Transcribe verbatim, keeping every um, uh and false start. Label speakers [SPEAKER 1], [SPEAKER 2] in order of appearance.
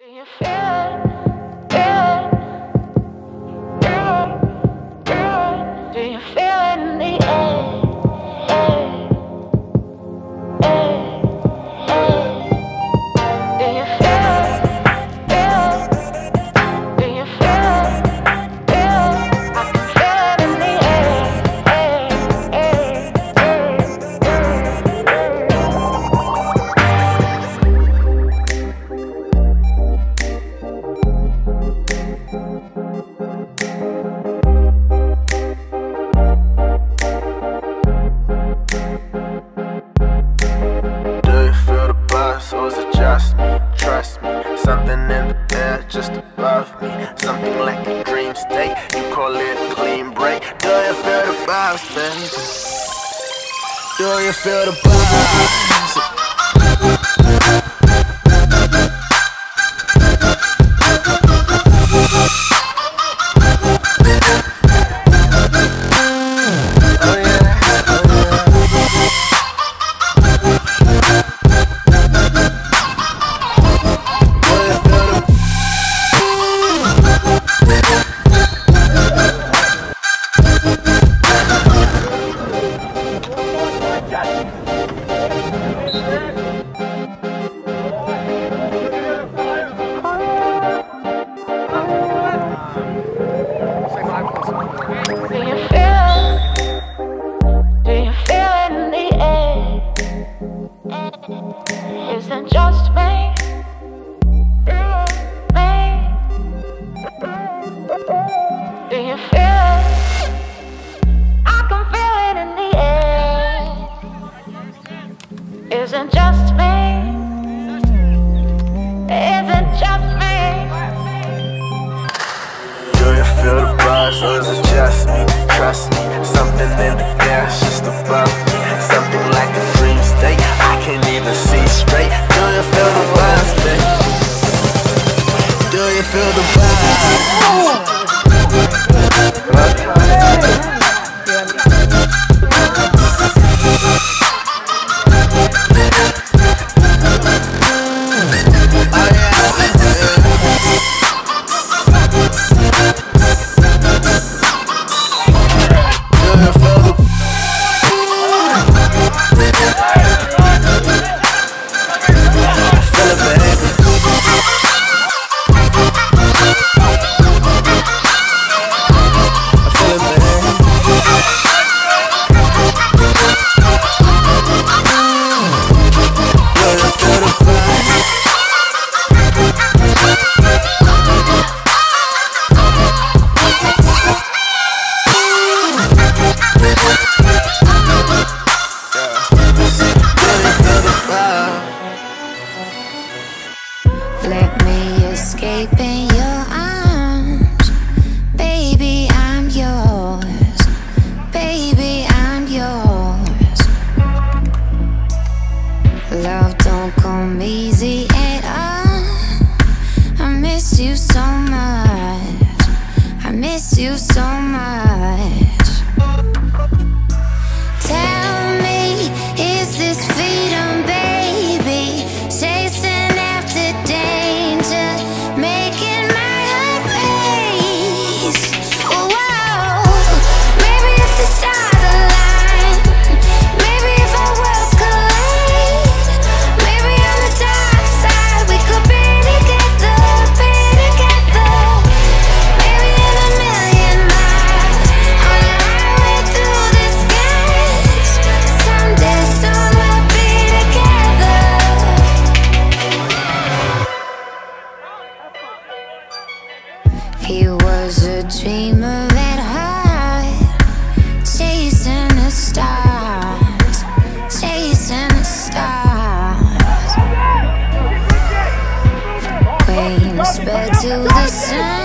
[SPEAKER 1] Do you feel it? Feel it? Feel it? Feel it? Do you feel it in the air? Air. Air. Air. Do you feel it? Feel it? Do you feel it? Feel it? I can feel it in the air. Air. Air.
[SPEAKER 2] So is it just me? Trust me, something in the air just above me. Something like a dream state, you call it a clean break. Do you feel the vibes, baby? Do you feel the vibes?
[SPEAKER 1] Isn't just me, me. Do you feel it? I can feel it in the air. Isn't just me, isn't just me.
[SPEAKER 2] Do you feel the buzz or is it just me? Trust me, something in the air just above me. Something like a dream state, I can't even see straight. Do you feel the vibes, baby? Do you feel the vibes?
[SPEAKER 3] Let me escape in your arms. Baby, I'm yours. Baby, I'm yours. Love don't come easy at all. I miss you so much. I miss you so much. Tell me, is this freedom, baby? Chasing he was a dreamer at heart, chasing the stars, chasing the stars. Wings spread to the sun.